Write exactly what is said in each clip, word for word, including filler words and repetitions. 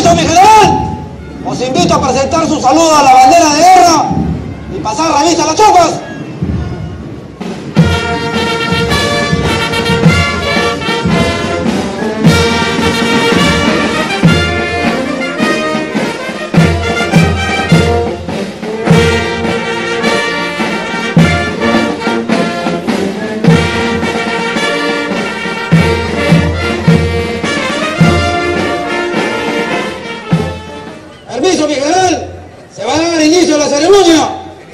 Permiso, mi general. Os invito a presentar su saludo a la bandera de guerra y pasar revista a las tropas. Permiso, mi general. Se va a dar inicio a la ceremonia.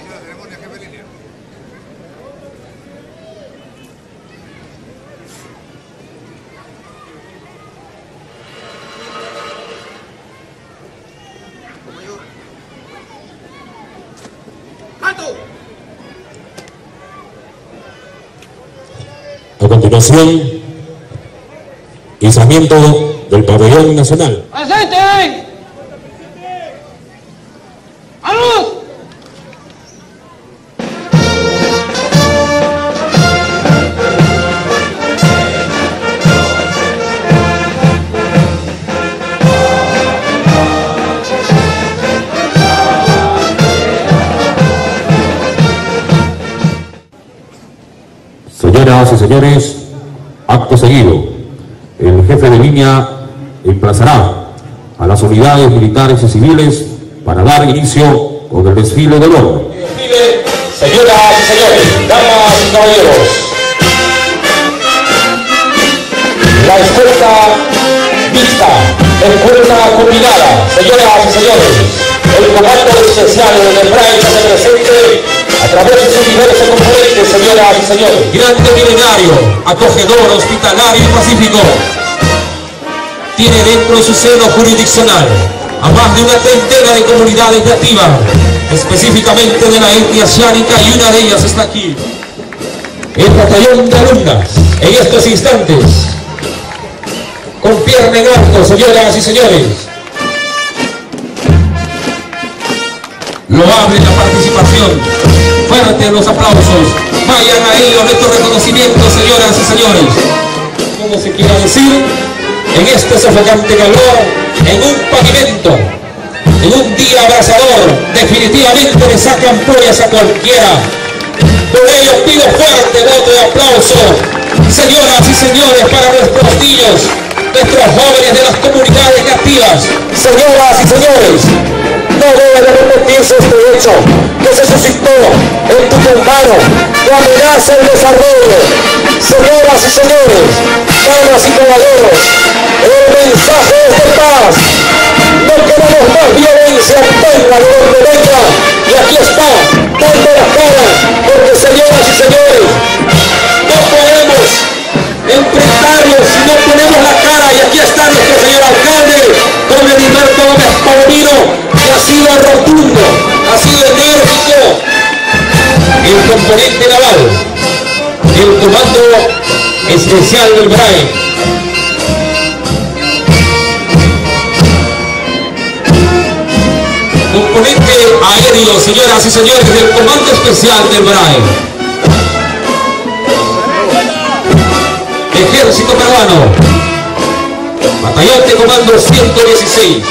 A continuación, izamiento del pabellón nacional. ¡Presente! ¡A luz! Señoras y señores, acto seguido, el jefe de línea emplazará a las unidades militares y civiles para dar inicio con el desfile de honor. Desfile, señoras y señores, damas y caballeros. La escolta mixta, escolta combinada, señoras y señores. El comando especial del Brain se presente a través de sus diversos componentes, señoras y señores. Grande milenario, acogedor, hospitalario y pacífico. Tiene dentro de su seno jurisdiccional a más de una treintena de comunidades nativas, específicamente de la etnia asiática, y una de ellas está aquí. El batallón de alumnas, en estos instantes, con pierna en alto, señoras y señores. Loable la participación, fuertes los aplausos, vayan a ellos nuestros reconocimientos, señoras y señores. Como se quiera decir, en este sofocante calor, en un pavimento, en un día abrasador, definitivamente le sacan pollas a cualquiera. Por ello pido fuerte voto de aplauso, señoras y señores, para nuestros niños, nuestros jóvenes de las comunidades nativas. Señoras y señores, no debe de repetirse este hecho que se suscitó en Tucumán, que amenaza el desarrollo. Señoras y señores, damas y caballeros, el mensaje es de paz. No queremos más violencia, venga de donde venga, y aquí está, dando la cara, porque señoras y señores, no podemos enfrentarnos si no ponemos la cara, y aquí está nuestro señor alcalde, don Heriberto Gómez Paulino, que ha sido rotundo, ha sido enérgico. El componente naval, el comando especial del Brain, componente aéreo, señoras y señores, del comando especial del Brain, Ejército Peruano, batallón de comando ciento dieciséis.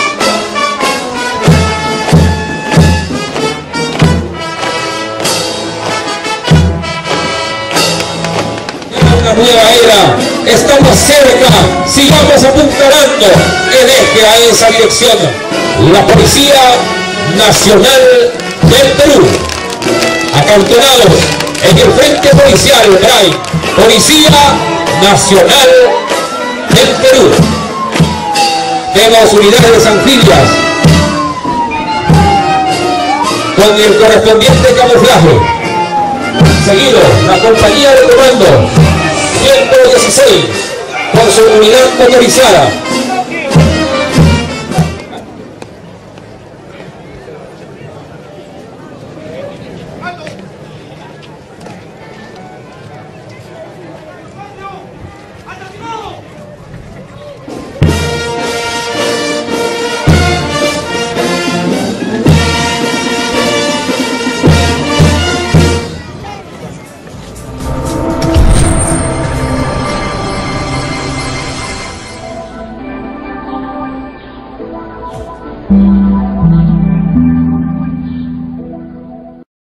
Una nueva era, estamos cerca, sigamos apuntalando, que deje a esa dirección la Policía Nacional del Perú, acantonados en el frente policial, Brain, Policía Nacional del Perú. Tenemos unidades anfibias con el correspondiente camuflaje. Seguido, la compañía de comando ciento dieciséis con su unidad motorizada.